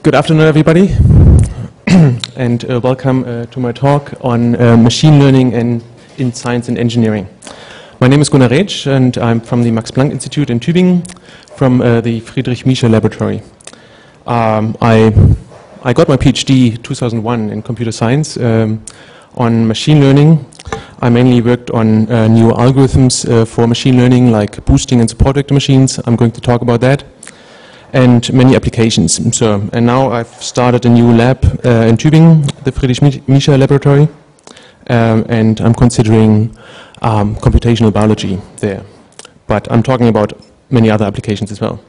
Good afternoon, everybody, and welcome to my talk on machine learning and in science and engineering. My name is Gunnar Rätsch, and I'm from the Max Planck Institute in Tübingen, from the Friedrich Miescher Laboratory. I got my PhD 2001 in computer science on machine learning. I mainly worked on new algorithms for machine learning, like boosting and support vector machines. I'm going to talk about that. And many applications. And now I've started a new lab in Tübingen, the Friedrich Miescher Laboratory, and I'm considering computational biology there. But I'm talking about many other applications as well.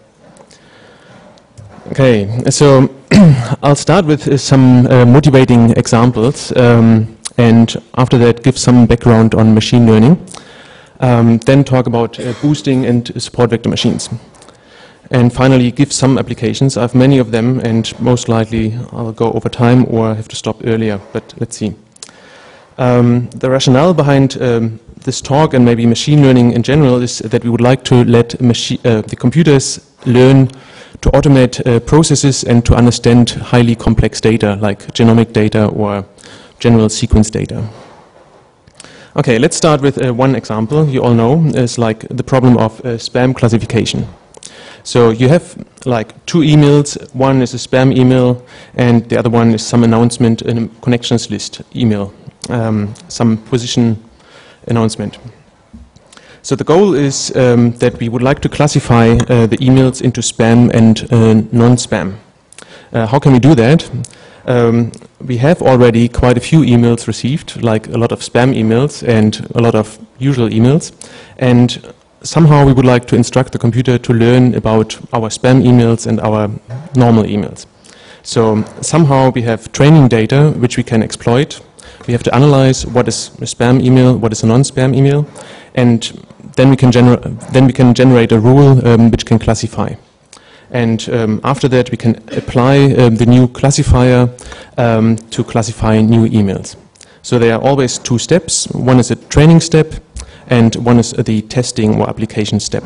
Okay, so I'll start with some motivating examples, and after that give some background on machine learning, then talk about boosting and support vector machines. And finally, give some applications. I have many of them, and most likely I'll go over time or have to stop earlier, but let's see. The rationale behind this talk and maybe machine learning in general is that we would like to let the computers learn to automate processes and to understand highly complex data, like genomic data or general sequence data. Okay, let's start with one example you all know, is like the problem of spam classification. So you have like two emails, one is a spam email and the other one is some announcement in a connections list email, some position announcement. So the goal is that we would like to classify the emails into spam and non-spam. How can we do that? We have already quite a few emails received, like a lot of spam emails and a lot of usual emails, and somehow we would like to instruct the computer to learn about our spam emails and our normal emails. So somehow we have training data which we can exploit. We have to analyze what is a spam email, what is a non-spam email, and then we can generate a rule which can classify. And after that we can apply the new classifier to classify new emails. So there are always two steps. One is a training step, and one is the testing or application step.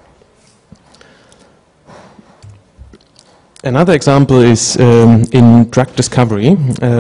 Another example is in drug discovery.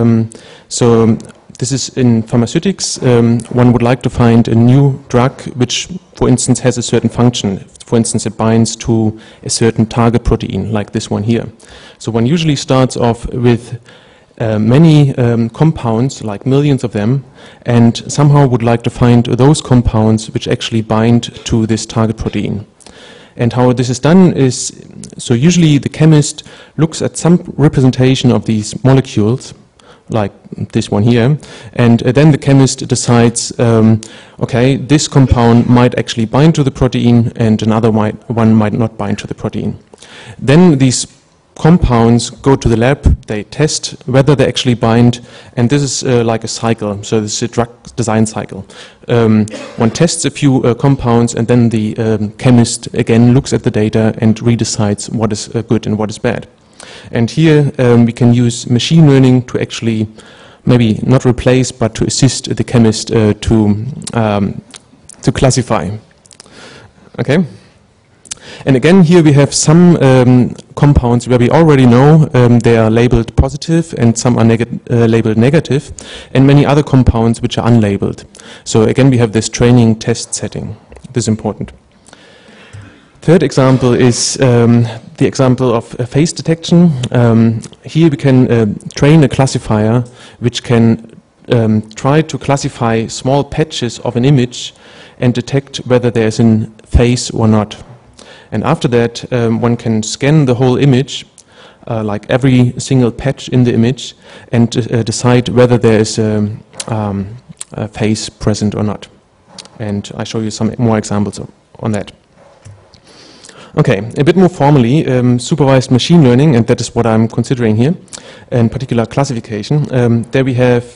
So this is in pharmaceutics. One would like to find a new drug which, for instance, has a certain function. For instance, it binds to a certain target protein, like this one here. So one usually starts off with many compounds, like millions of them, and somehow would like to find those compounds which actually bind to this target protein. And how this is done is, so usually the chemist looks at some representation of these molecules, like this one here, and then the chemist decides, okay, this compound might actually bind to the protein and another one might not bind to the protein. Then these compounds go to the lab, they test whether they actually bind, and this is like a cycle, so this is a drug design cycle. One tests a few compounds and then the chemist again looks at the data and redecides what is good and what is bad. And here we can use machine learning to actually maybe not replace but to assist the chemist to classify. Okay? And again, here we have some compounds where we already know they are labeled positive and some are labeled negative, and many other compounds which are unlabeled. So again, we have this training test setting. This is important. Third example is the example of face detection. Here we can train a classifier which can try to classify small patches of an image and detect whether there's a face or not. And after that, one can scan the whole image, like every single patch in the image, and decide whether there is a face present or not. And I show you some more examples on that. Okay, a bit more formally, supervised machine learning, and that is what I'm considering here, in particular classification. There we have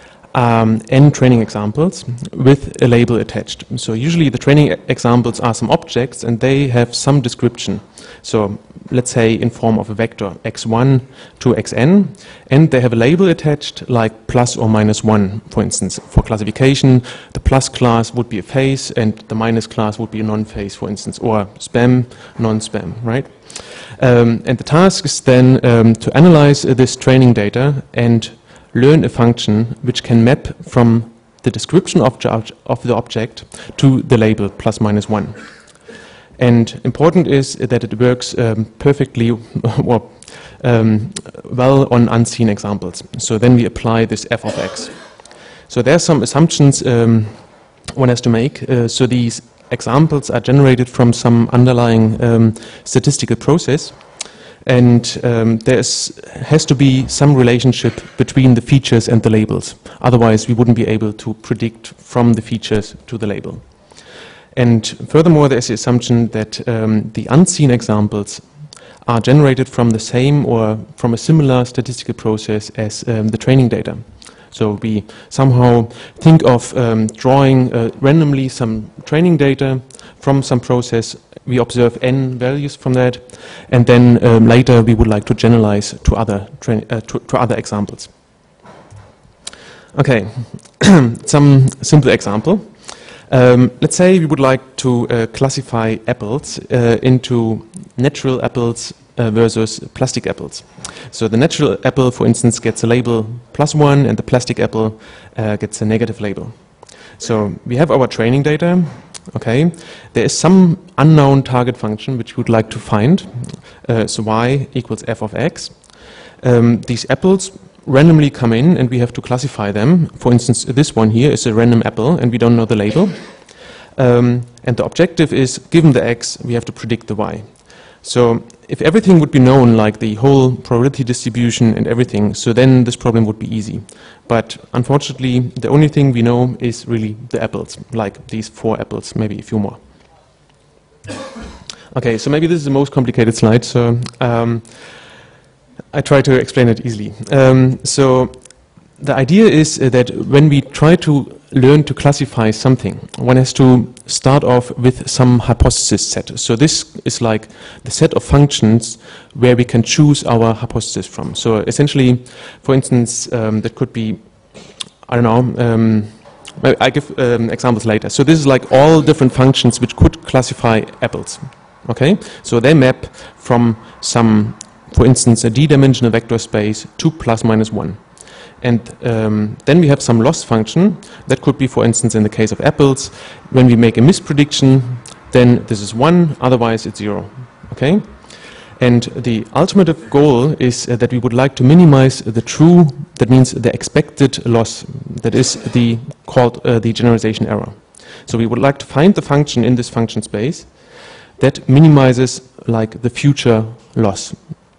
n training examples with a label attached. So usually the training examples are some objects and they have some description. So let's say in form of a vector x1 to xn, and they have a label attached like plus or minus 1, for instance. For classification, the plus class would be a face and the minus class would be a non-face, for instance, or spam, non-spam, right? And the task is then to analyze this training data and learn a function which can map from the description of the object to the label plus minus 1. And important is that it works perfectly well on unseen examples. So then we apply this f of x. So there are some assumptions one has to make. So these examples are generated from some underlying statistical process. And there has to be some relationship between the features and the labels. Otherwise, we wouldn't be able to predict from the features to the label. And furthermore, there's the assumption that the unseen examples are generated from the same or from a similar statistical process as the training data. So we somehow think of drawing randomly some training data from some process. We observe n values from that, and then later we would like to generalize to other examples. Okay, some simple example. Let's say we would like to classify apples into natural apples versus plastic apples. So the natural apple, for instance, gets a label +1, and the plastic apple gets a negative label. So we have our training data. Okay, there is some unknown target function which we would like to find. So y equals f of x. These apples randomly come in and we have to classify them. For instance, this one here is a random apple and we don't know the label. And the objective is, given the x, we have to predict the y. So if everything would be known, like the whole probability distribution and everything, so then this problem would be easy. But unfortunately, the only thing we know is really the apples, like these 4 apples, maybe a few more. Okay, so maybe this is the most complicated slide, so I try to explain it easily. So the idea is that when we try to learn to classify something, one has to start off with some hypothesis set. So this is like the set of functions where we can choose our hypothesis from. So essentially, for instance, that could be, I don't know, I give examples later. So this is like all different functions which could classify apples. Okay, so they map from some, for instance, a d-dimensional vector space to plus minus 1. And then we have some loss function. That could be, for instance, in the case of apples, when we make a misprediction, then this is 1, otherwise it's 0. Okay? And the ultimate goal is that we would like to minimize the true, that means the expected loss, that is called the generalization error. So we would like to find the function in this function space that minimizes like the future loss.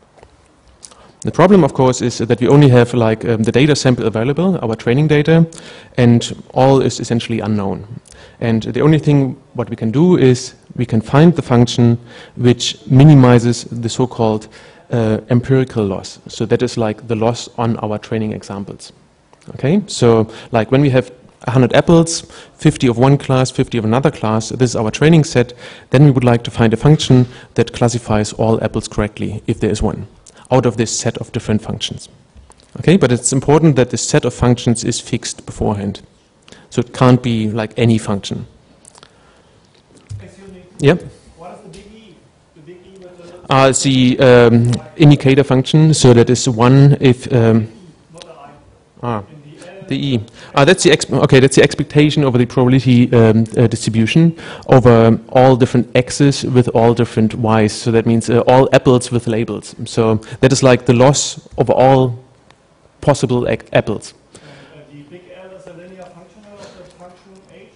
The problem, of course, is that we only have like the data sample available, our training data, and all is essentially unknown. And the only thing what we can do is we can find the function which minimizes the so-called empirical loss. So that is like the loss on our training examples. Okay, so like when we have 100 apples, 50 of one class, 50 of another class, this is our training set, then we would like to find a function that classifies all apples correctly, if there is one, out of this set of different functions. Okay, but it's important that this set of functions is fixed beforehand. So it can't be like any function. Excuse me. Yep. What is the big E? The big E with the... It's the indicator function, so that is 1 if... Not the I. The E. That's the expectation over the probability distribution over all different x's with all different y's. So that means all apples with labels. So that is like the loss of all possible apples. The big L is a linear function of the function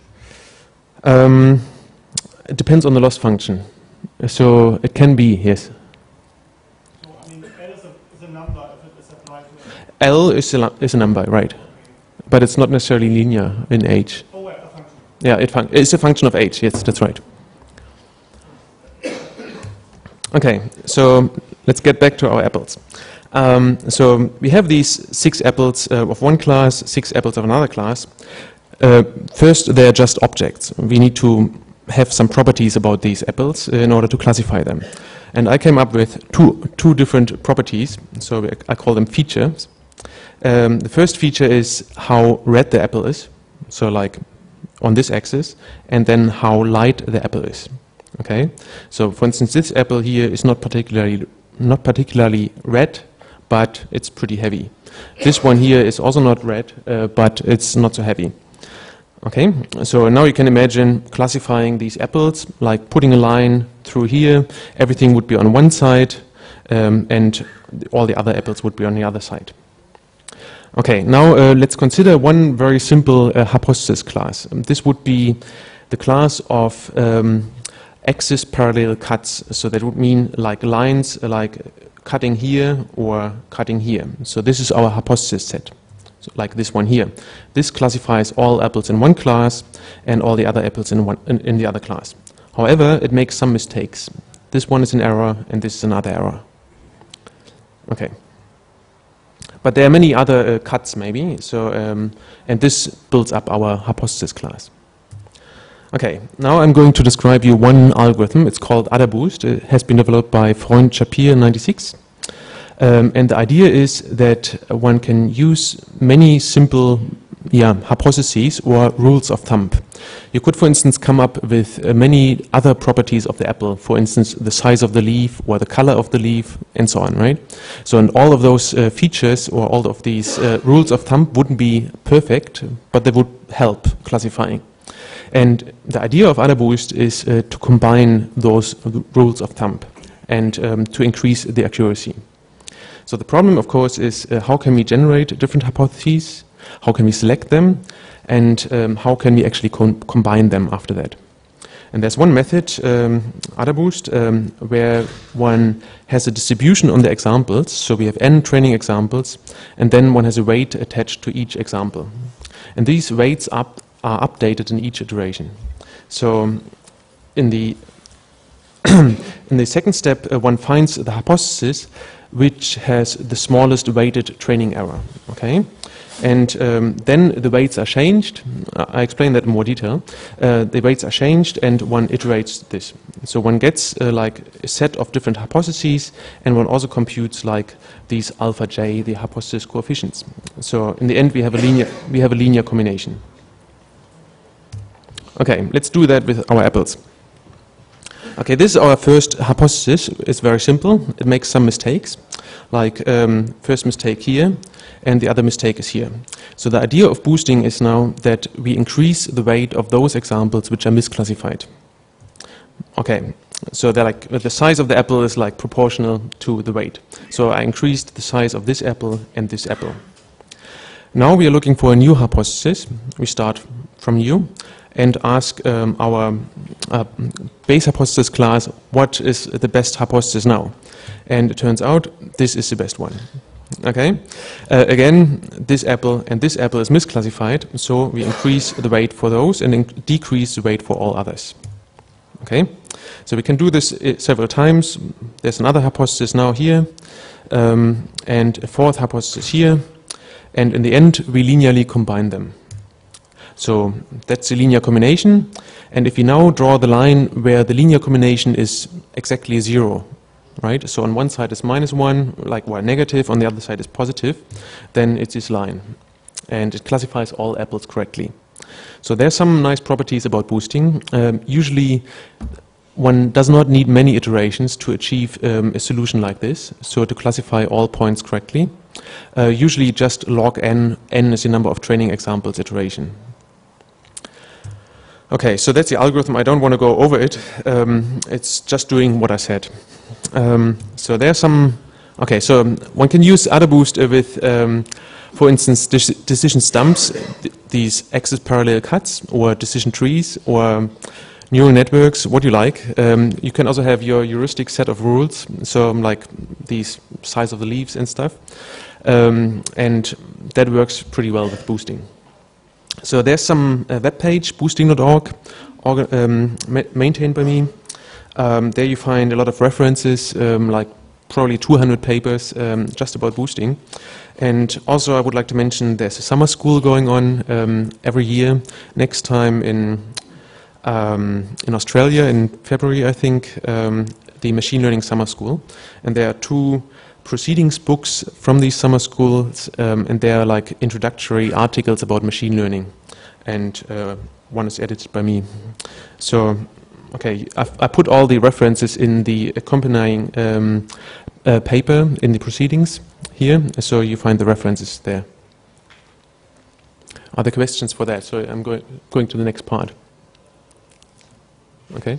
H? It depends on the loss function. So it can be, yes. So, I mean, L is a number if it is applied to L is a number, right. But it's not necessarily linear in H. Oh, wait, a function. Yeah, it's a function of H, yes, that's right. Okay, so let's get back to our apples. So we have these 6 apples of one class, 6 apples of another class. First, they're just objects. We need to have some properties about these apples in order to classify them. And I came up with two different properties, so I call them features. The first feature is how red the apple is, so like on this axis, and then how light the apple is. Okay, so for instance, this apple here is not particularly red, but it's pretty heavy. This one here is also not red, but it's not so heavy. Okay, so now you can imagine classifying these apples, like putting a line through here, everything would be on one side, and all the other apples would be on the other side. Okay, now let's consider one very simple hypothesis class. This would be the class of axis parallel cuts. So that would mean like lines like cutting here or cutting here. So this is our hypothesis set. So like this one here. This classifies all apples in one class and all the other apples in the other class. However, it makes some mistakes. This one is an error and this is another error. Okay. But there are many other cuts maybe. So and this builds up our hypothesis class. Okay, now I'm going to describe you one algorithm. It's called AdaBoost. It has been developed by Freund Shapir 96. And the idea is that one can use many simple hypotheses or rules of thumb. You could, for instance, come up with many other properties of the apple, for instance, the size of the leaf or the color of the leaf and so on, right? So, and all of those features or all of these rules of thumb wouldn't be perfect, but they would help classifying. And the idea of AdaBoost is to combine those rules of thumb and to increase the accuracy. So the problem, of course, is how can we generate different hypotheses, how can we select them, and how can we actually combine them after that. And there's one method, AdaBoost, where one has a distribution on the examples. So we have n training examples, and then one has a weight attached to each example. And these weights are updated in each iteration. So in the in the second step, one finds the hypothesis which has the smallest weighted training error. Okay, and then the weights are changed. I explain that in more detail. The weights are changed, and one iterates this. So one gets like a set of different hypotheses, and one also computes like these alpha j, the hypothesis coefficients. So in the end, we have a linear combination. Okay, let's do that with our apples. Okay, this is our first hypothesis. It's very simple. It makes some mistakes, like first mistake here, and the other mistake is here. So the idea of boosting is now that we increase the weight of those examples which are misclassified. Okay, so they're like the size of the apple is like proportional to the weight. So I increased the size of this apple and this apple. Now we are looking for a new hypothesis. We start from new and ask our base hypothesis class, what is the best hypothesis now? And it turns out this is the best one. Okay. Again, this apple and this apple is misclassified, so we increase the weight for those and decrease the weight for all others. Okay. So we can do this several times. There's another hypothesis now here, and a fourth hypothesis here, and in the end we linearly combine them. So that's the linear combination, and if we now draw the line where the linear combination is exactly 0, right? So on one side is -1, like negative, on the other side is positive, then it's this line, and it classifies all apples correctly. So there's some nice properties about boosting. Usually one does not need many iterations to achieve a solution like this, so to classify all points correctly. Usually just log n is the number of training examples iteration. Okay, so that's the algorithm. I don't want to go over it. It's just doing what I said. So there's some. Okay, so one can use AdaBoost with, for instance, decision stumps, these axis parallel cuts, or decision trees, or neural networks. What you like. You can also have your heuristic set of rules. So like these size of the leaves and stuff, and that works pretty well with boosting. So there's some web page, boosting.org, maintained by me. There you find a lot of references, like probably 200 papers just about boosting. And also I would like to mention there's a summer school going on every year. Next time in Australia in February, I think, the Machine Learning Summer School. And there are 2 proceedings books from these summer schools, and they are like introductory articles about machine learning, and one is edited by me. So Okay, I put all the references in the accompanying paper in the proceedings here, so you find the references there. Are there questions for that? So I'm going to the next part. Okay.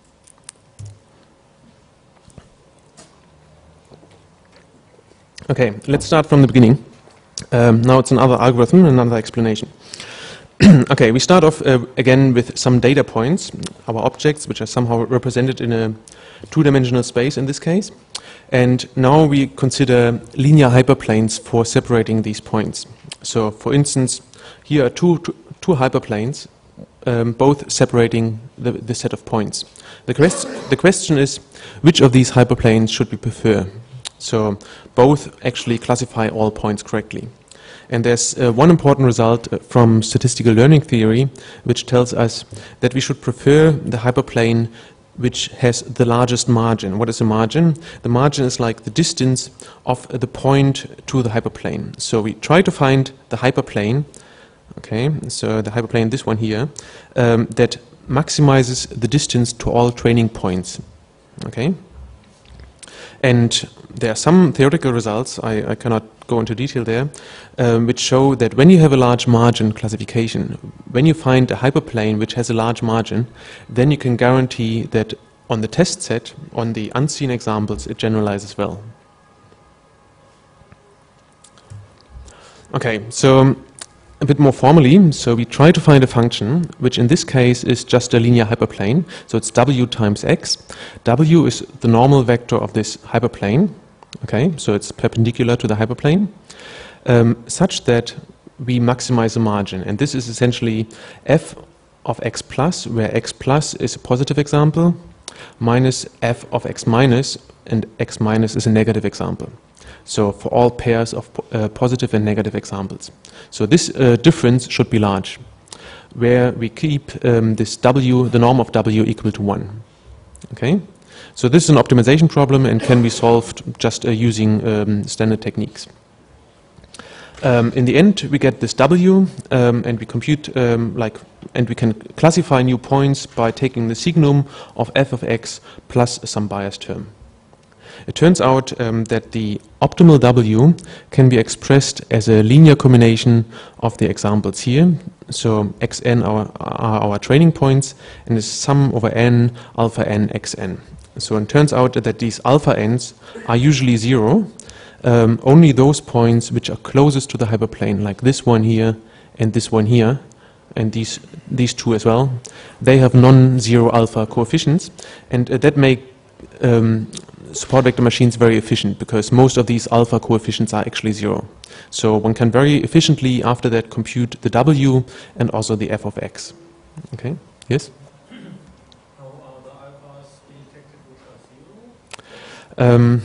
Okay, let's start from the beginning. Now it's another algorithm, another explanation. Okay, we start off again with some data points, our objects, which are somehow represented in a two-dimensional space in this case. And now we consider linear hyperplanes for separating these points. So, for instance, here are two hyperplanes, both separating the set of points. The question is, which of these hyperplanes should we prefer? So, both actually classify all points correctly. And there's one important result from statistical learning theory, which tells us that we should prefer the hyperplane which has the largest margin. What is a margin? The margin is like the distance of the point to the hyperplane. So we try to find the hyperplane, okay, so the hyperplane, this one here, that maximizes the distance to all training points, okay? And there are some theoretical results, I cannot go into detail there, which show that when you have a large margin classification, when you find a hyperplane which has a large margin, then you can guarantee that on the test set, on the unseen examples, it generalizes well. Okay, so a bit more formally, so we try to find a function, which in this case is just a linear hyperplane, so it's w times x. W is the normal vector of this hyperplane, okay, so it's perpendicular to the hyperplane, such that we maximize the margin. And this is essentially f of x plus, where x plus is a positive example, minus f of x minus, and x minus is a negative example. So for all pairs of positive and negative examples. So this difference should be large, where we keep this w, the norm of w, equal to 1. Okay? So this is an optimization problem and can be solved just using standard techniques. In the end, we get this w, and we compute and we can classify new points by taking the signum of f of x plus some bias term. It turns out that the optimal w can be expressed as a linear combination of the examples here. So xn are our training points, and is sum over n alpha n xn. So it turns out that these alpha n's are usually 0. Only those points which are closest to the hyperplane, like this one here and this one here, and these two as well, they have non-zero alpha coefficients, and that make support vector machines very efficient, because most of these alpha coefficients are actually 0. So one can very efficiently after that compute the w and also the f of x. Okay, yes? How are the alphas detected which are 0?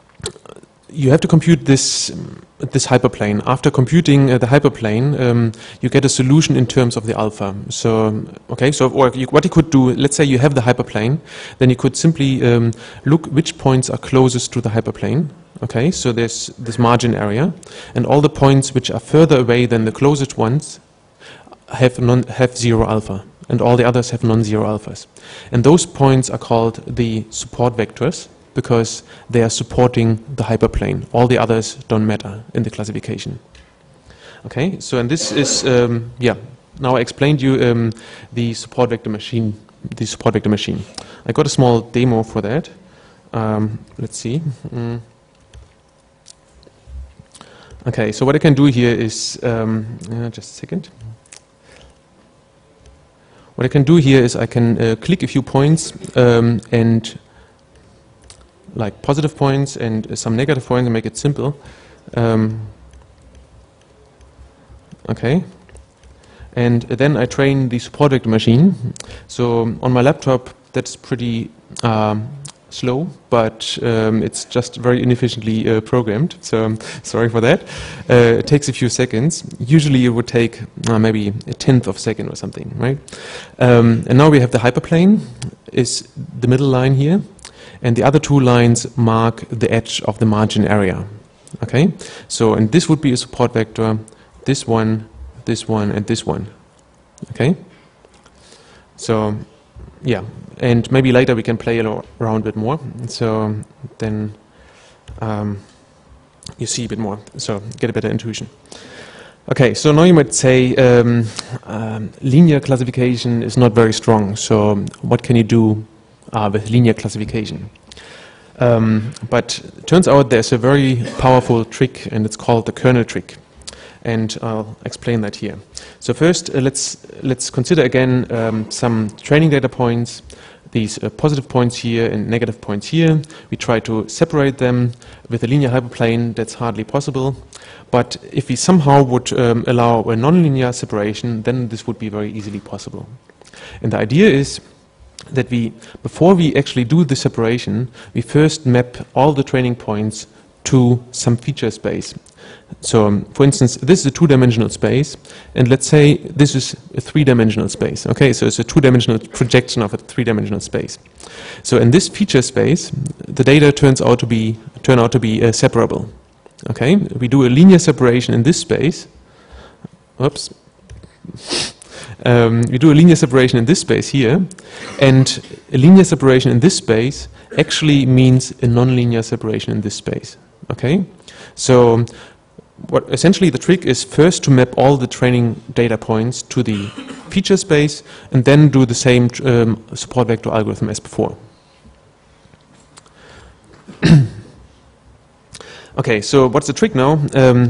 You have to compute this hyperplane. After computing the hyperplane, you get a solution in terms of the alpha. So, okay, so what you could do, let's say you have the hyperplane, then you could simply look which points are closest to the hyperplane. Okay, so there's this margin area, and all the points which are further away than the closest ones have 0 alpha, and all the others have non-zero alphas. And those points are called the support vectors, because they are supporting the hyperplane. All the others don't matter in the classification. Okay, so and this is, now I explained you the support vector machine, I got a small demo for that. Let's see. Okay, so what I can do here is, just a second. What I can do here is I can click a few points and like positive points and some negative points and make it simple. Okay. And then I train the support vector machine. So on my laptop, that's pretty slow, but it's just very inefficiently programmed. So sorry for that. It takes a few seconds. Usually it would take maybe a tenth of a second or something, right? And now we have the hyperplane, is the middle line here. And the other two lines mark the edge of the margin area. Okay, so and this would be a support vector, this one, and this one. Okay, so yeah, and maybe later we can play around a bit more. So then you see a bit more, so get a better intuition. Okay, so now you might say linear classification is not very strong. So what can you do with linear classification? But it turns out there's a very powerful trick, and it's called the kernel trick. And I'll explain that here. So first, let's consider again some training data points, these positive points here and negative points here. We try to separate them with a linear hyperplane. That's hardly possible. But if we somehow would allow a nonlinear separation, then this would be very easily possible. And the idea is that before we actually do the separation, we first map all the training points to some feature space. So, for instance, this is a two-dimensional space, and let's say this is a three-dimensional space. Okay, so it's a two-dimensional projection of a three-dimensional space. So, in this feature space, the data turn out to be separable. Okay, we do a linear separation in this space. Oops. We do a linear separation in this space here, and a linear separation in this space actually means a nonlinear separation in this space. Okay, so essentially the trick is first to map all the training data points to the feature space, and then do the same support vector algorithm as before. Okay, so what's the trick now?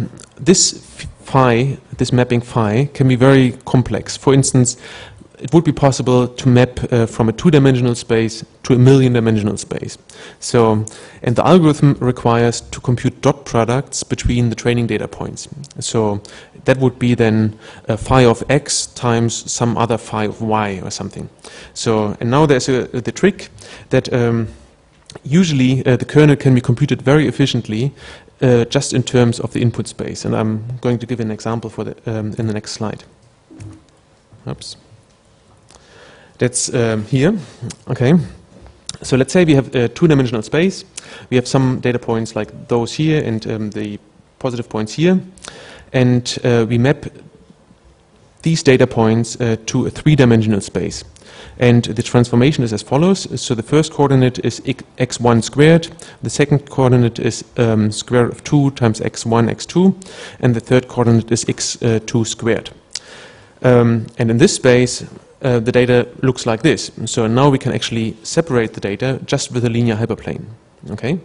This mapping phi can be very complex. For instance, it would be possible to map from a two-dimensional space to a million-dimensional space. So, and the algorithm requires to compute dot products between the training data points. So that would be then phi of x times some other phi of y or something. So, and now there's the trick that usually the kernel can be computed very efficiently just in terms of the input space. And I'm going to give an example for in the next slide. Oops. That's here. Okay. So let's say we have a two-dimensional space. We have some data points like those here and the positive points here. And we map these data points to a three-dimensional space. And the transformation is as follows. So the first coordinate is x1 squared. The second coordinate is square root of 2 times x1, x2. And the third coordinate is x2 squared. And in this space, the data looks like this. So now we can actually separate the data just with a linear hyperplane. Okay.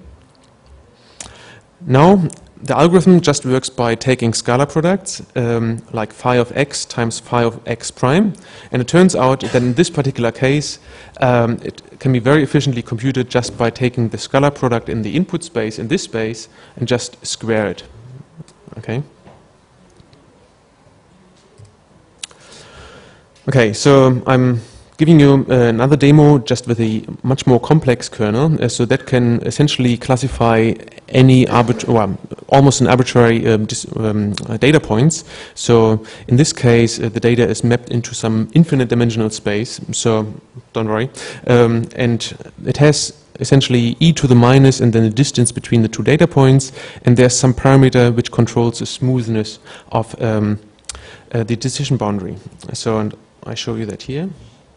Now the algorithm just works by taking scalar products like phi of x times phi of x prime, and it turns out that in this particular case it can be very efficiently computed just by taking the scalar product in the input space in this space and just square it. Okay. Okay, so I'm giving you another demo just with a much more complex kernel, so that can essentially classify any almost an arbitrary data points. So in this case, the data is mapped into some infinite dimensional space. So don't worry, and it has essentially e to the minus and then the distance between the two data points, and there's some parameter which controls the smoothness of the decision boundary. So and I show you that here.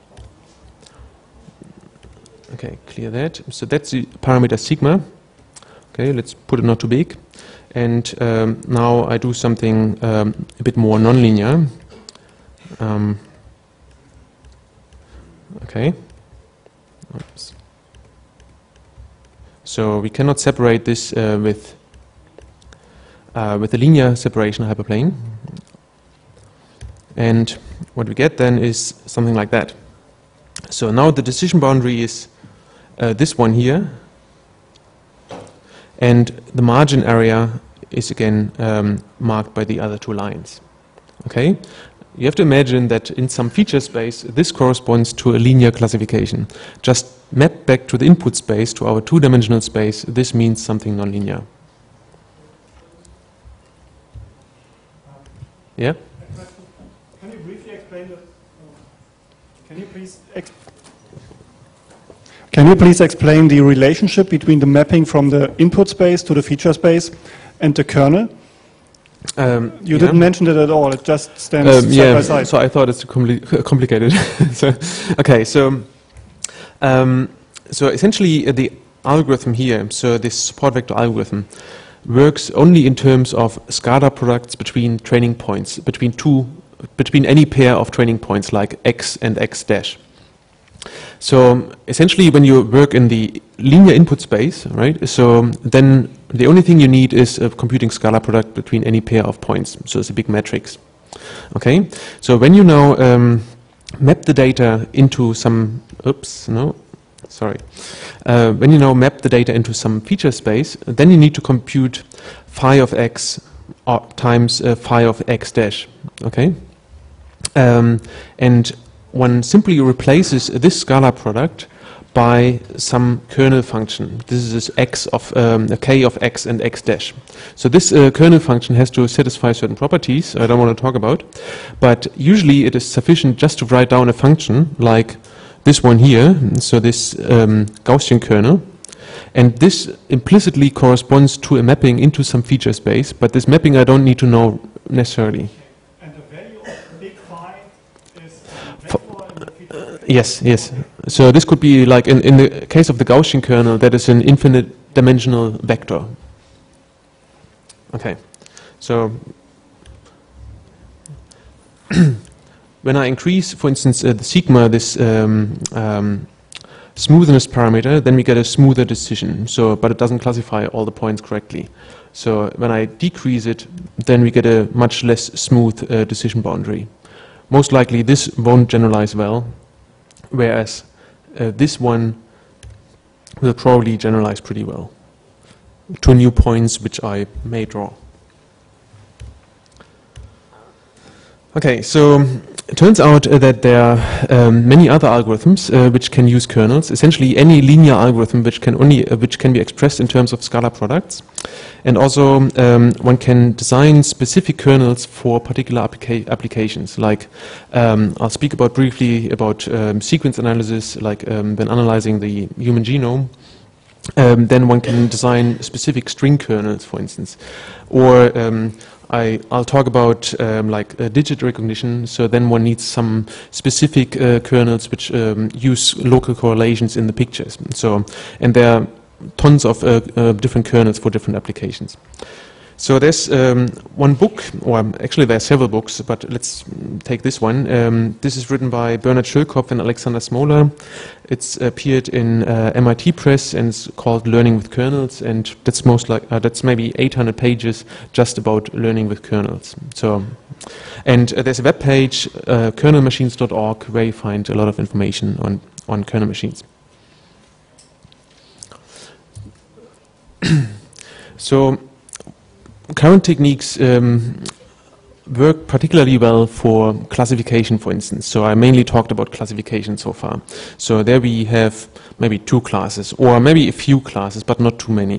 Okay, clear that. So that's the parameter sigma. Okay, let's put it not too big. And now I do something a bit more nonlinear. Okay. Oops. So we cannot separate this with a linear separation hyperplane. And what we get then is something like that. So now the decision boundary is this one here, and the margin area is again marked by the other two lines. Okay, you have to imagine that in some feature space this corresponds to a linear classification. Just map back to the input space, to our two-dimensional space. This means something nonlinear. Yeah. Can you briefly explain that? Can you please explain the relationship between the mapping from the input space to the feature space and the kernel? You didn't mention it at all. It just stands side by side. So I thought it's complicated. So, okay, so So essentially the algorithm here, so this support vector algorithm, works only in terms of scalar products between training points, between any pair of training points like x and x dash. So essentially when you work in the linear input space, right, so then the only thing you need is a computing scalar product between any pair of points. So it's a big matrix. Okay, so when you now map the data into some, when you now map the data into some feature space, then you need to compute phi of x times phi of x dash. Okay, and one simply replaces this scalar product by some kernel function. This is x of k of x and x dash. So this kernel function has to satisfy certain properties I don't want to talk about, but usually it is sufficient just to write down a function like this one here, so this Gaussian kernel, and this implicitly corresponds to a mapping into some feature space, but this mapping I don't need to know necessarily. And the value of big phi is yes, yes. So this could be like in the case of the Gaussian kernel, that is an infinite dimensional vector. Okay, so when I increase, for instance, the sigma, this smoothness parameter, then we get a smoother decision. So, but it doesn't classify all the points correctly. So when I decrease it, then we get a much less smooth decision boundary. Most likely this won't generalize well, whereas this one will probably generalize pretty well to new points which I may draw. Okay, so it turns out that there are many other algorithms which can use kernels. Essentially, any linear algorithm which can be expressed in terms of scalar products, and also one can design specific kernels for particular applications. Like I'll speak about briefly about sequence analysis, like when analyzing the human genome. Then one can design specific string kernels, for instance, or I'll talk about digit recognition. So then one needs some specific kernels which use local correlations in the pictures. So, and there are tons of different kernels for different applications. So there's one book, or actually there are several books, but let's take this one. This is written by Bernhard Schölkopf and Alexander Smolar. It's appeared in MIT Press and it's called Learning with Kernels, and that's that's maybe 800 pages just about learning with kernels. So, and there's a web page, kernelmachines.org, where you find a lot of information on kernel machines. So current techniques work particularly well for classification, for instance. So I mainly talked about classification so far. So there we have maybe 2 classes, or maybe a few classes, but not too many.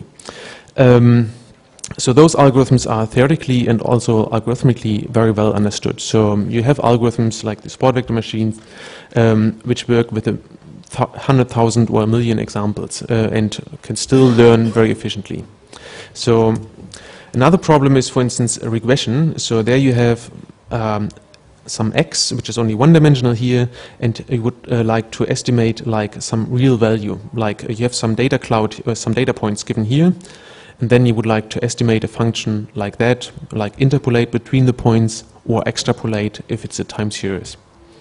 So those algorithms are theoretically and also algorithmically very well understood. So you have algorithms like the support vector machines, which work with 100,000 or 1 million examples and can still learn very efficiently. So another problem is, for instance, a regression. So there you have some x, which is only one-dimensional here, and you would like to estimate like some real value. Like you have some data cloud, some data points given here, and then you would like to estimate a function like that, like interpolate between the points or extrapolate if it's a time series.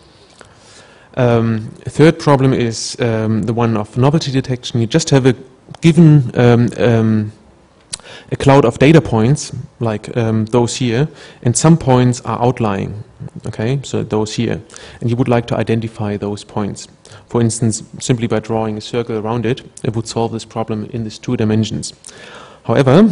A third problem is the one of novelty detection. You just have a given a cloud of data points, like those here, and some points are outlying, okay, so those here, and you would like to identify those points. For instance, simply by drawing a circle around it, it would solve this problem in these 2 dimensions. However,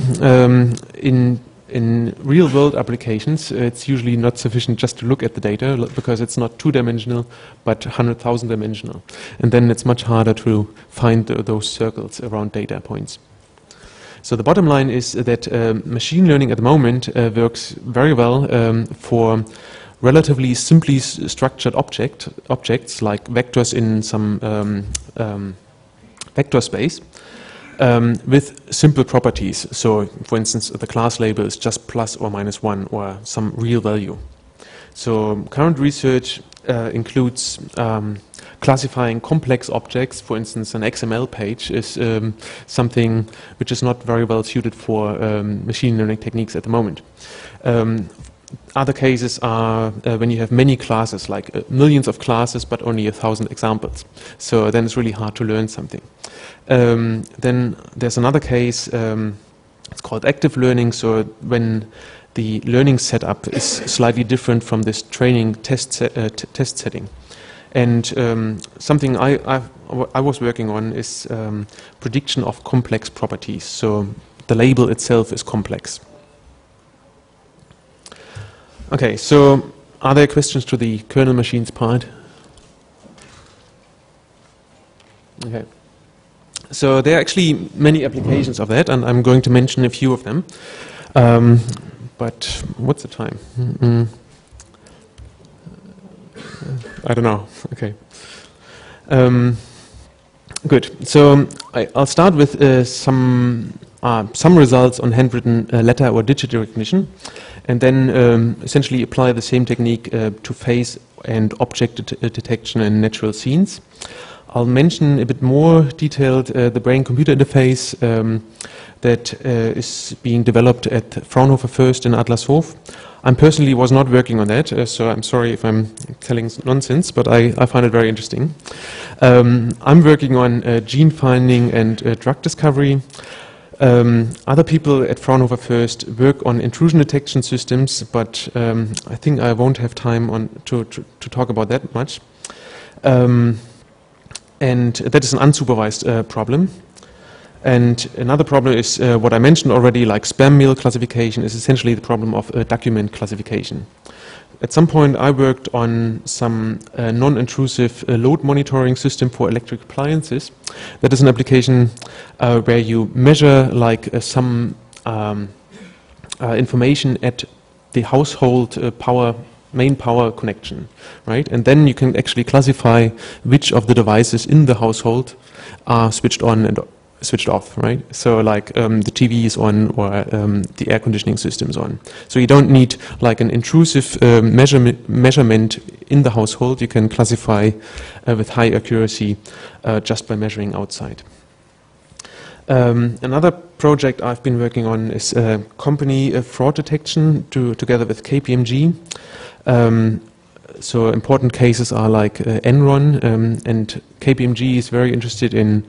in real-world applications, it's usually not sufficient just to look at the data, because it's not 2-dimensional, but 100,000 dimensional, and then it's much harder to find those circles around data points. So the bottom line is that machine learning at the moment works very well for relatively simply structured objects like vectors in some vector space with simple properties. So for instance, the class label is just plus or minus 1 or some real value. So current research includes classifying complex objects, for instance, an XML page, is something which is not very well suited for machine learning techniques at the moment. Other cases are when you have many classes, like millions of classes, but only 1,000 examples. So then it's really hard to learn something. Then there's another case, it's called active learning. So when the learning setup is slightly different from this training test setting. And something I was working on is prediction of complex properties. So the label itself is complex. Okay, so are there questions to the kernel machines part? Okay. So there are actually many applications of that, and I'm going to mention a few of them. But what's the time? I don't know. Okay. Good. So I'll start with some results on handwritten letter or digit recognition, and then essentially apply the same technique to face and object detection in natural scenes. I'll mention a bit more detailed the brain-computer interface that is being developed at Fraunhofer First in Adlershof. I personally was not working on that, so I'm sorry if I'm telling nonsense, but I find it very interesting. I'm working on gene finding and drug discovery. Other people at Fraunhofer First work on intrusion detection systems, but I think I won't have time to talk about that much. And that is an unsupervised problem. And another problem is what I mentioned already, like spam mail classification, is essentially the problem of document classification. At some point I worked on some non-intrusive load monitoring system for electric appliances. That is an application where you measure like some information at the household main power connection, right? And then you can actually classify which of the devices in the household are switched on and switched off, right? So like the TV is on or the air conditioning system is on. So you don't need like an intrusive measurement in the household. You can classify with high accuracy just by measuring outside. Another project I've been working on is company fraud detection together with KPMG. So important cases are like Enron, and KPMG is very interested in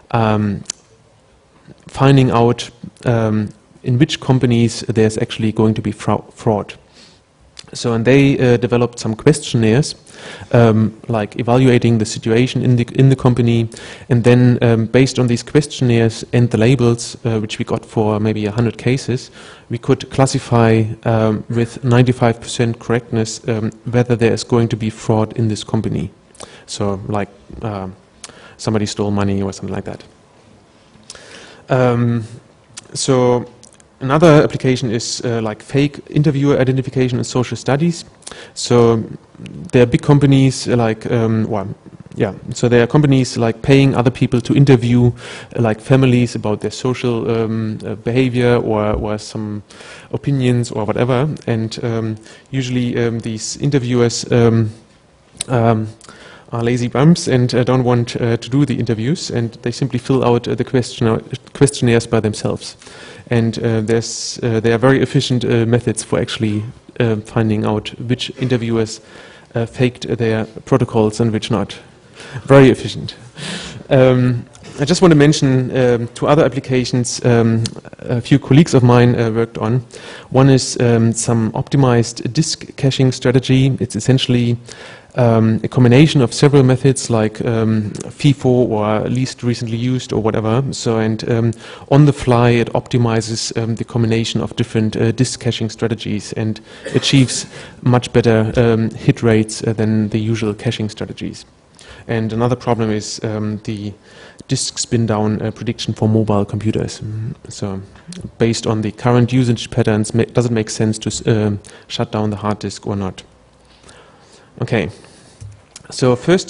finding out in which companies there's actually going to be fraud. So, and they developed some questionnaires, like evaluating the situation in the company, and then based on these questionnaires and the labels, which we got for maybe 100 cases, we could classify with 95% correctness whether there is going to be fraud in this company. So, like somebody stole money or something like that. So another application is like fake interviewer identification in social studies. So there are big companies like, so there are companies like paying other people to interview like families about their social behavior or some opinions or whatever. And usually these interviewers are lazy bums and don't want to do the interviews, and they simply fill out the questionnaires by themselves. And there are very efficient methods for actually finding out which interviewers faked their protocols and which not. Very efficient. I just want to mention two other applications a few colleagues of mine worked on. One is some optimized disk caching strategy. It's essentially a combination of several methods like FIFO or least recently used or whatever. So, and on the fly it optimizes the combination of different disk caching strategies and achieves much better hit rates than the usual caching strategies. And another problem is the disk spin down prediction for mobile computers. So based on the current usage patterns, does it make sense to shut down the hard disk or not? Okay, so first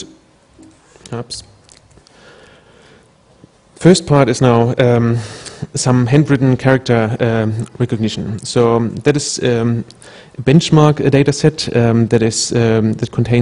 part is now some handwritten character recognition. So that is a benchmark data set that contains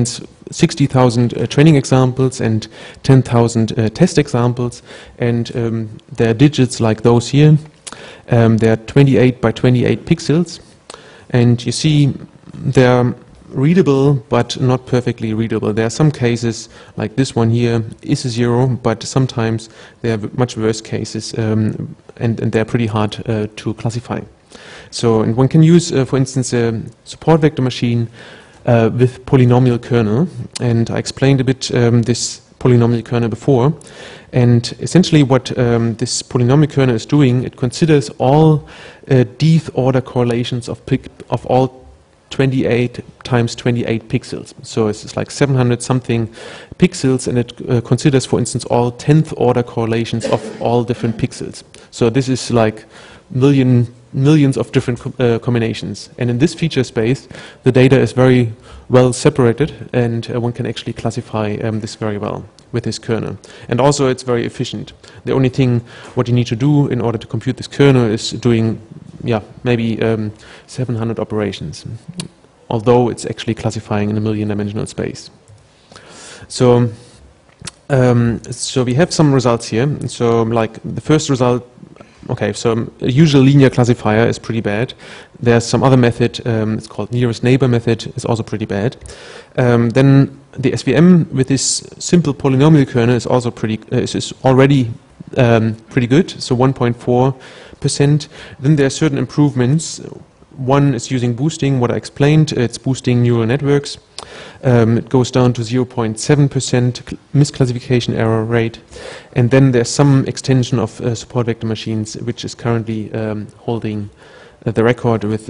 60,000 training examples and 10,000 test examples, and there are digits like those here. They are 28 by 28 pixels, and you see they're readable but not perfectly readable. There are some cases, like this one here, is a 0, but sometimes there are much worse cases, and they're pretty hard to classify. So, and one can use, for instance, a support vector machine with polynomial kernel, and I explained a bit this polynomial kernel before, and essentially what this polynomial kernel is doing, it considers all d-th order correlations of all 28 times 28 pixels. So it's like 700 something pixels, and it considers, for instance, all 10th order correlations of all different pixels. So this is like millions of different combinations. And in this feature space, the data is very well separated, and one can actually classify this very well with this kernel. And also it's very efficient. The only thing what you need to do in order to compute this kernel is doing, yeah, maybe 700 operations, although it's actually classifying in a million-dimensional space. So, so we have some results here. So, like the first result, okay, so a usual linear classifier is pretty bad. There's some other method, it's called nearest neighbor method, is also pretty bad. Then the SVM with this simple polynomial kernel is also is already pretty good, so 1.4%. Then there are certain improvements. One is using boosting, what I explained, it's boosting neural networks. It goes down to 0.7% misclassification error rate. And then there's some extension of support vector machines, which is currently holding the record with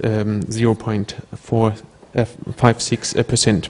0.456%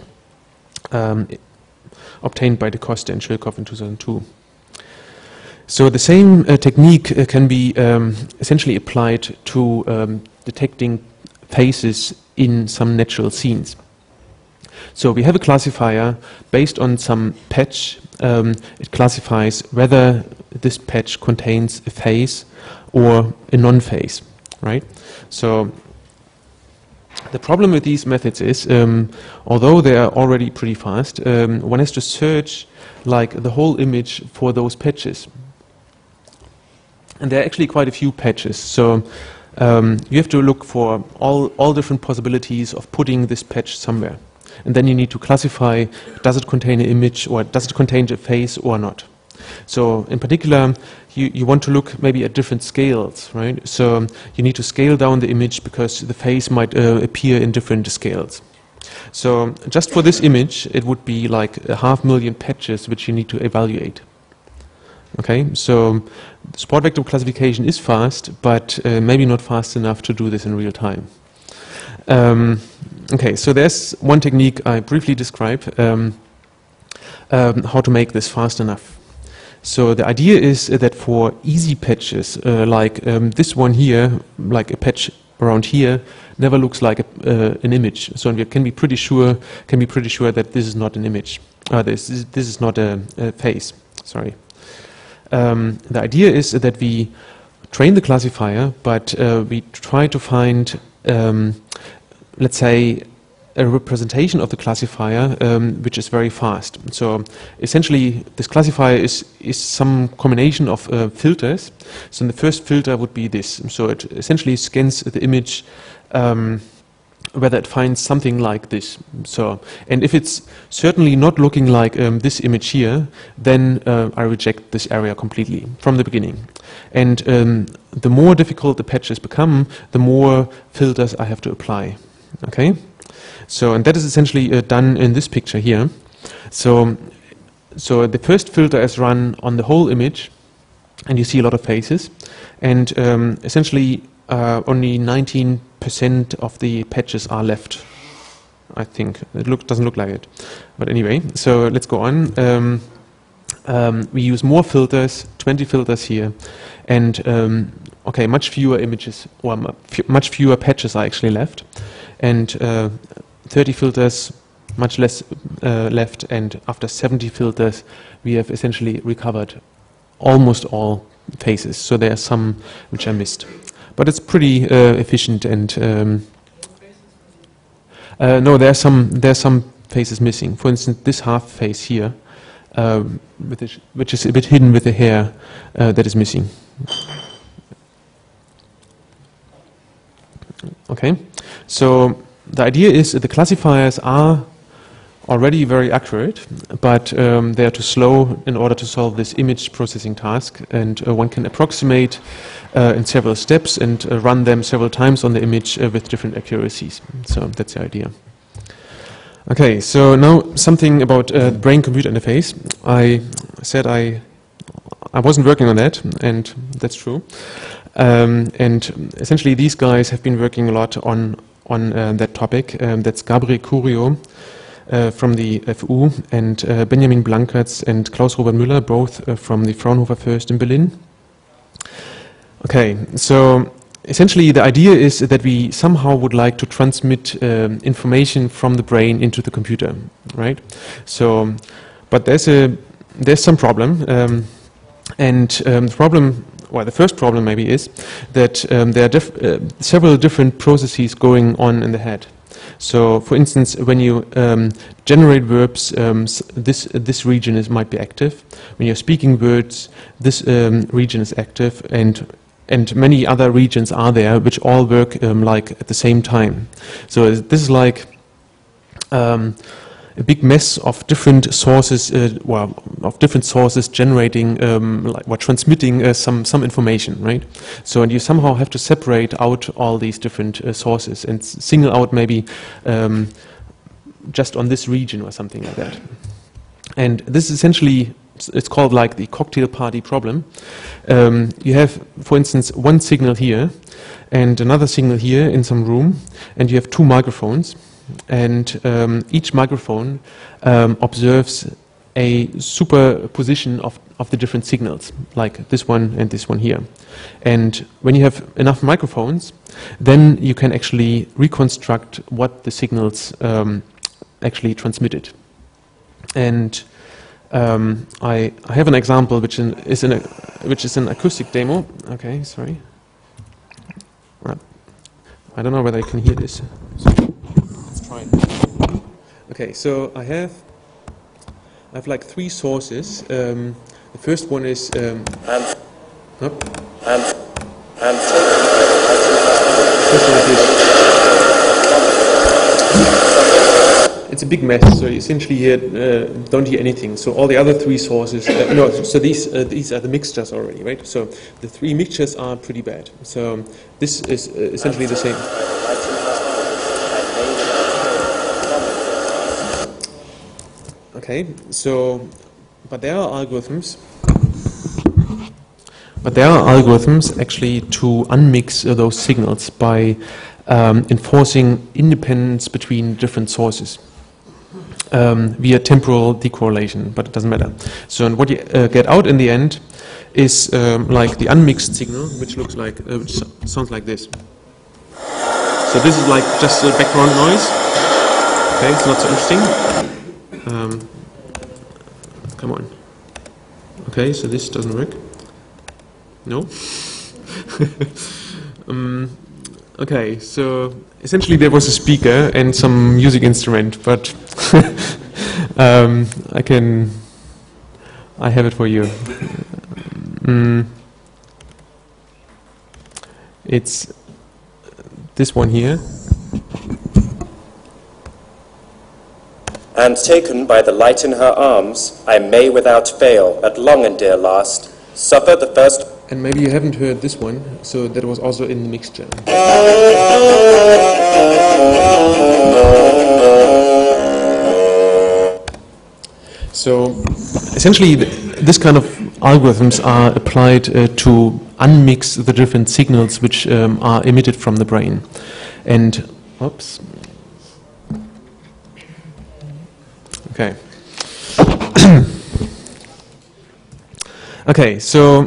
obtained by DeCosta and Chilkov in 2002. So the same technique can be essentially applied to detecting faces in some natural scenes. So we have a classifier based on some patch. It classifies whether this patch contains a face or a non-face, right? So the problem with these methods is, although they are already pretty fast, one has to search like the whole image for those patches. And there are actually quite a few patches. So you have to look for all different possibilities of putting this patch somewhere. And then you need to classify, does it contain an image or does it contain a face or not? So in particular, you want to look maybe at different scales, right? So you need to scale down the image because the face might appear in different scales. So just for this image, it would be like 500,000 patches which you need to evaluate. Okay, so support vector classification is fast, but maybe not fast enough to do this in real time. Okay, so there's one technique I briefly describe, how to make this fast enough. So the idea is that for easy patches, like this one here, like a patch around here, never looks like an image. So we can be pretty sure that this is not an image. This is not a face. Sorry. The idea is that we train the classifier, but we try to find, let's say, a representation of the classifier which is very fast. So essentially, this classifier is some combination of filters. So the first filter would be this. So it essentially scans the image whether it finds something like this. So, and if it's certainly not looking like this image here, then I reject this area completely from the beginning. And the more difficult the patches become, the more filters I have to apply. Okay? So, and that is essentially done in this picture here. So the first filter is run on the whole image, and you see a lot of faces. And essentially, only 19% of the patches are left. I think it doesn't look like it, but anyway. So let's go on. We use more filters, 20 filters here, and okay, much fewer images or much fewer patches are actually left, and 30 filters, much less left, and after 70 filters, we have essentially recovered almost all faces. So there are some which I missed. But it's pretty efficient, and no, there's some face is missing. For instance, this half face here, which is a bit hidden with the hair, that is missing. Okay, so the idea is that the classifiers are already very accurate, but they are too slow in order to solve this image processing task, and one can approximate in several steps and run them several times on the image with different accuracies. So that's the idea. Okay, so now something about brain-computer interface. I said I wasn't working on that, and that's true. And essentially these guys have been working a lot on that topic. That's Gabriel Curio from the FU, and Benjamin Blankertz and Klaus-Robert Müller, both from the Fraunhofer First in Berlin. Okay, so essentially the idea is that we somehow would like to transmit information from the brain into the computer, right? So, but there's some problem, and the problem, well, the first problem maybe is that there are several different processes going on in the head. So, for instance, when you generate verbs, this region might be active. When you're speaking words, this region is active, and many other regions are there, which all work like at the same time. So this is like a big mess of different sources, generating transmitting some information, right? So, and you somehow have to separate out all these different sources and single out maybe just on this region or something like that. And this is essentially, it's called like the cocktail party problem. You have, for instance, one signal here and another signal here in some room, and you have two microphones. And each microphone observes a superposition of the different signals, like this one and this one here. And when you have enough microphones, then you can actually reconstruct what the signals actually transmitted. And I have an example which is an acoustic demo. Okay, sorry. I don't know whether you can hear this. Okay, so I have like three sources. The first one is it's a big mess. So you essentially here don't hear anything. So all the other three sources, no. So these are the mixtures already, right? So the three mixtures are pretty bad. So this is essentially the same. Okay, so, but there are algorithms actually to unmix those signals by enforcing independence between different sources via temporal decorrelation, but it doesn't matter. So, and what you get out in the end is like the unmixed signal, which looks like, which sounds like this. So this is like just a background noise. Okay, it's not so interesting. Come on. Okay, so this doesn't work. No. Okay, so essentially there was a speaker and some music instrument, but I have it for you. It's this one here. And taken by the light in her arms, I may without fail, at long and dear last, suffer the first... And maybe you haven't heard this one, so that was also in the mixture. So, essentially, this kind of algorithms are applied to unmix the different signals which are emitted from the brain. And, oops. Okay. Okay, so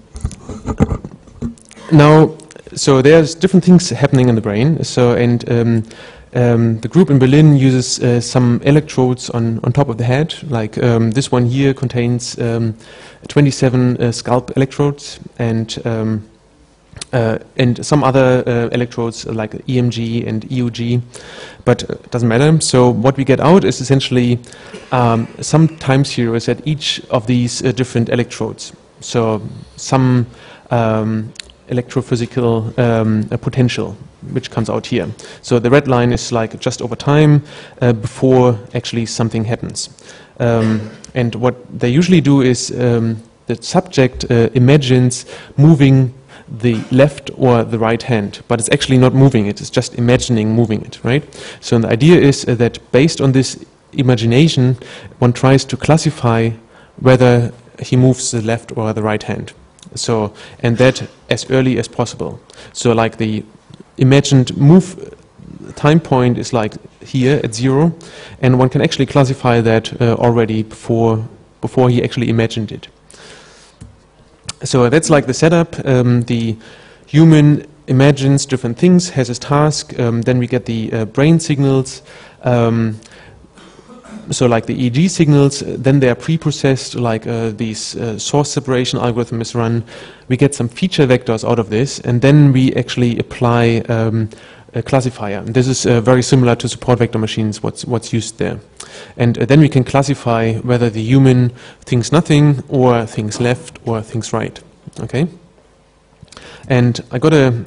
now, so there's different things happening in the brain. So, and the group in Berlin uses some electrodes on top of the head. Like this one here contains 27 scalp electrodes, and and some other electrodes like EMG and EUG, but it doesn't matter. So what we get out is essentially some time series at each of these different electrodes. So some electrophysical potential, which comes out here. So the red line is like just over time before actually something happens. And what they usually do is the subject imagines moving the left or the right hand, but it's actually not moving it, it's just imagining moving it, right? So the idea is that based on this imagination, one tries to classify whether he moves the left or the right hand. So, and that as early as possible. So like the imagined move time point is like here at 0, and one can actually classify that already before he actually imagined it. So that's like the setup. The human imagines different things, has his task, then we get the brain signals, so like the EEG signals, then they are pre-processed, like these source separation algorithm is run. We get some feature vectors out of this, and then we actually apply a classifier. And this is very similar to support vector machines, what's used there. And then we can classify whether the human thinks nothing, or thinks left, or thinks right. Okay? And I got a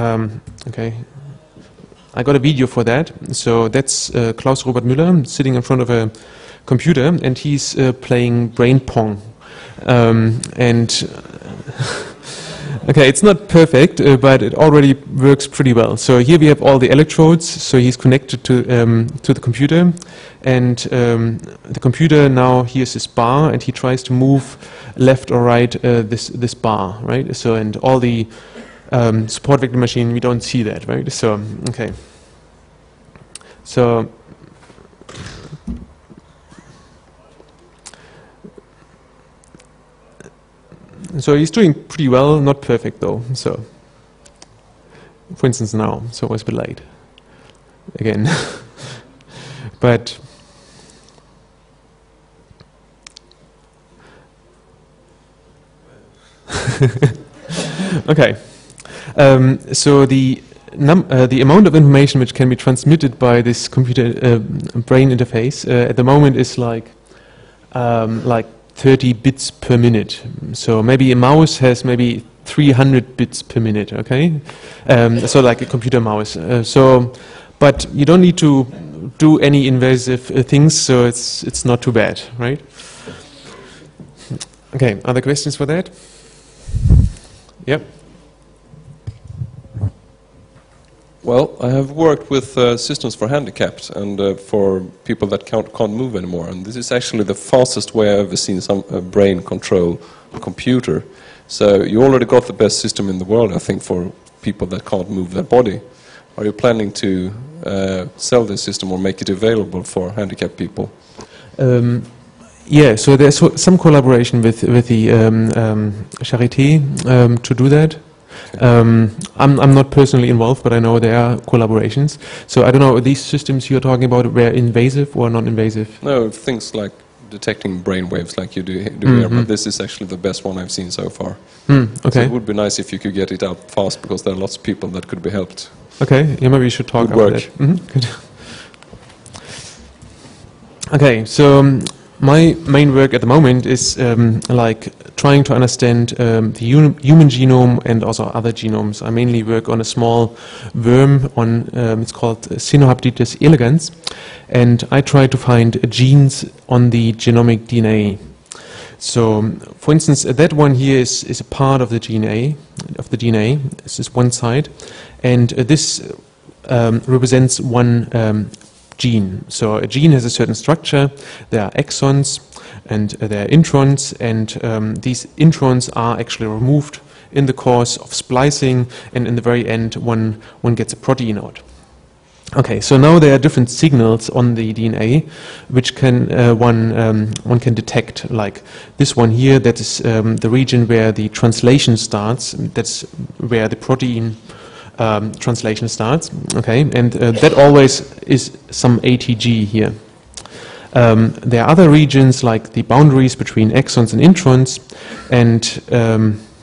video for that. So that's Klaus Robert Müller sitting in front of a computer, and he's playing brain pong. Okay, it's not perfect, but it already works pretty well. So here we have all the electrodes. So he's connected to the computer, and the computer now hears this bar, and he tries to move left or right this bar, right? So and all the support vector machine, we don't see that, right? So okay. So he's doing pretty well, not perfect though. So for instance now, so it was a bit late again. But okay. So the amount of information which can be transmitted by this computer brain interface at the moment is like 30 bits per minute. So maybe a mouse has maybe 300 bits per minute. Okay, so like a computer mouse. But you don't need to do any invasive things, so it's not too bad, right? Okay, other questions for that? Yep. Well, I have worked with systems for handicapped and for people that can't move anymore, and this is actually the fastest way I've ever seen some brain control a computer. So you already got the best system in the world, I think, for people that can't move their body. Are you planning to sell this system or make it available for handicapped people? Yeah, so there's some collaboration with the Charité to do that. I'm not personally involved, but I know there are collaborations. So I don't know, these systems you're talking about were invasive or non-invasive? No, things like detecting brain waves like you do here, but this is actually the best one I've seen so far. Okay. So it would be nice if you could get it out fast, because there are lots of people that could be helped. Okay, yeah, maybe we should talk about that. Good. Okay, so my main work at the moment is like trying to understand the human genome and also other genomes. I mainly work on a small worm on, it's called Cenohabditis elegans, and I try to find genes on the genomic DNA. So, for instance, that one here is a part of the DNA. This is one side, and this represents one gene. So a gene has a certain structure. There are exons and there are introns, and these introns are actually removed in the course of splicing, and in the very end one gets a protein out. Okay, so now there are different signals on the DNA which can one can detect, like this one here, that is the region where the translation starts. That's where the protein translation starts. Okay, and that always is some ATG here. There are other regions like the boundaries between exons and introns, and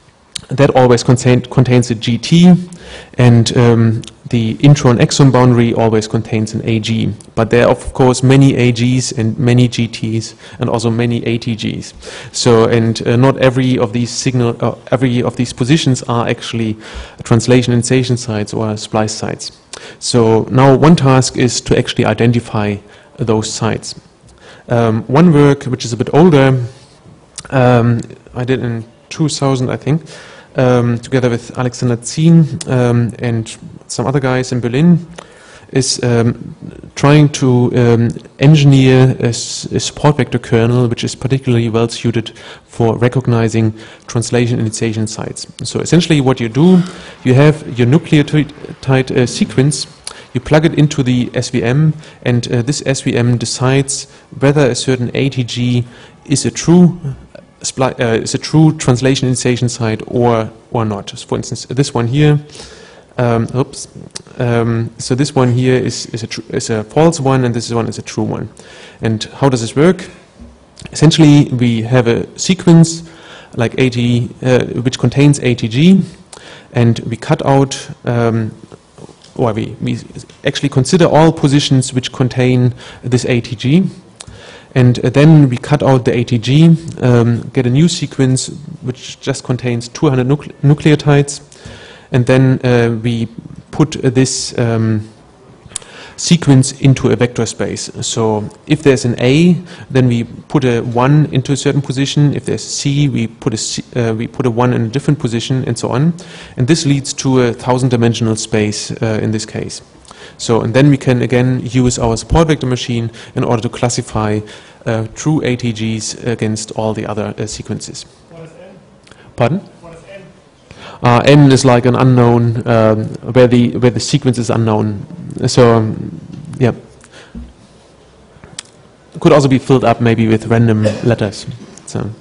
that always contains a GT, and the intron-exon boundary always contains an AG. But there are, of course, many AGs and many GTs, and also many ATGs. So, and not every of these every of these positions are actually translation initiation sites or splice sites. So now one task is to actually identify those sites. One work, which is a bit older, I did in 2000, I think, together with Alexander Zien and some other guys in Berlin, is trying to engineer a support vector kernel which is particularly well suited for recognizing translation initiation sites. So essentially what you do, you have your nucleotide sequence, you plug it into the SVM, and this SVM decides whether a certain ATG is a true translation initiation site or not. For instance, this one here. So this one here is a false one, and this one is a true one. And how does this work? Essentially, we have a sequence like which contains ATG, and we cut out, or we actually consider all positions which contain this ATG. And then we cut out the ATG, get a new sequence which just contains 200 nucleotides, and then we put this sequence into a vector space. So if there's an A, then we put a 1 into a certain position. If there's C, we put a 1 in a different position, and so on. And this leads to a 1,000-dimensional space in this case. So, and then we can again use our support vector machine in order to classify true ATGs against all the other sequences. What is N? Pardon? What is N? N is like an unknown, where the sequence is unknown. So, yeah. Could also be filled up maybe with random letters. So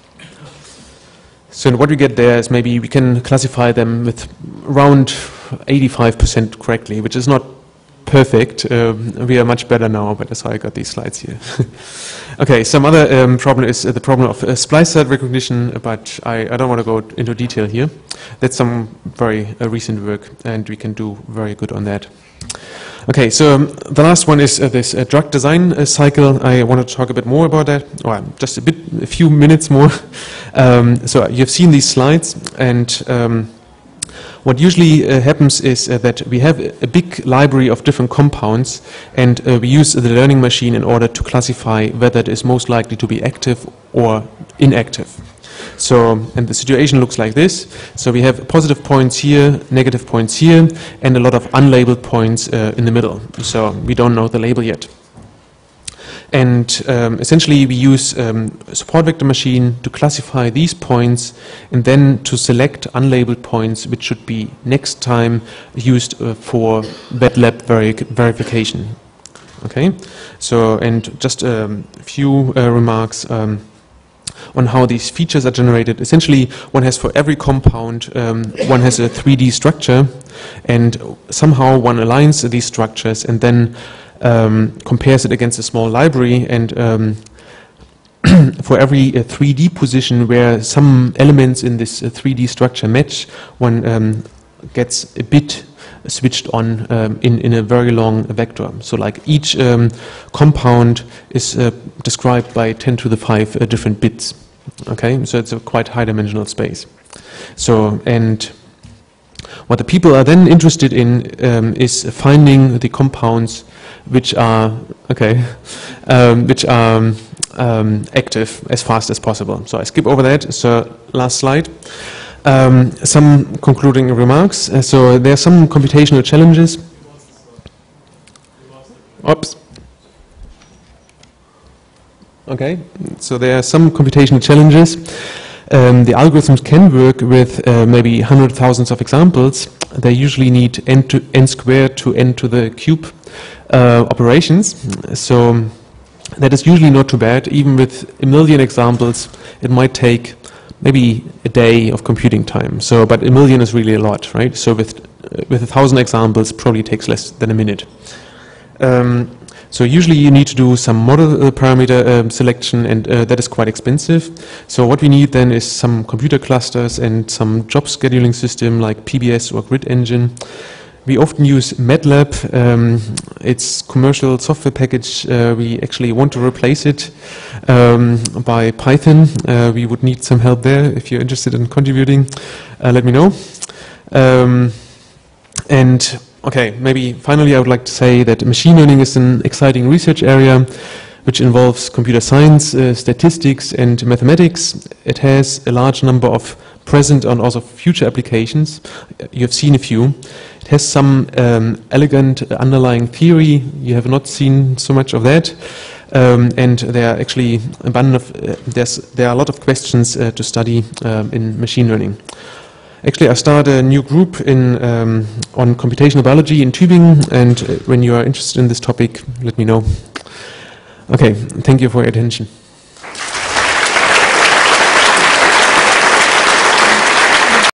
what we get there is maybe we can classify them with around 85% correctly, which is not perfect. We are much better now, but that's how I got these slides here. Okay, some other problem is the problem of splice site recognition, but I don't want to go into detail here. That's some very recent work, and we can do very good on that. Okay, so the last one is this drug design cycle. I want to talk a bit more about that, or just a few minutes more. So you've seen these slides, and what usually happens is that we have a big library of different compounds, and we use the learning machine in order to classify whether it is most likely to be active or inactive. So, and the situation looks like this. So we have positive points here, negative points here, and a lot of unlabeled points in the middle. So we don't know the label yet. And essentially we use a support vector machine to classify these points, and then to select unlabeled points which should be next time used for wet lab verification. Okay, so and just a few remarks on how these features are generated. Essentially, one has for every compound, one has a 3D structure, and somehow one aligns these structures and then compares it against a small library, and for every 3D position where some elements in this 3D structure match, one gets a bit switched on in a very long vector. So like each compound is described by 10 to the 5 different bits. Okay, so it's a quite high dimensional space. So, and what the people are then interested in is finding the compounds which are active as fast as possible. So I skip over that. So last slide. Some concluding remarks. So there are some computational challenges. Oops. Okay, so there are some computational challenges. The algorithms can work with maybe hundreds of thousands of examples. They usually need n squared to n to the cube operations. So that is usually not too bad. Even with 1 million examples, it might take maybe a day of computing time. So, but 1 million is really a lot, right? So with 1,000 examples, probably takes less than a minute. So usually you need to do some model parameter selection, and that is quite expensive. So what we need then is some computer clusters and some job scheduling system like PBS or Grid Engine. We often use MATLAB. It's commercial software package. We actually want to replace it by Python. We would need some help there. If you're interested in contributing, let me know. And okay, maybe finally I would like to say that machine learning is an exciting research area which involves computer science, statistics and mathematics. It has a large number of present and also future applications. You have seen a few. It has some elegant underlying theory. You have not seen so much of that. And there are actually there are a lot of questions to study in machine learning. Actually, I started a new group on computational biology in Tübingen, and when you are interested in this topic, let me know. Okay, thank you for your attention.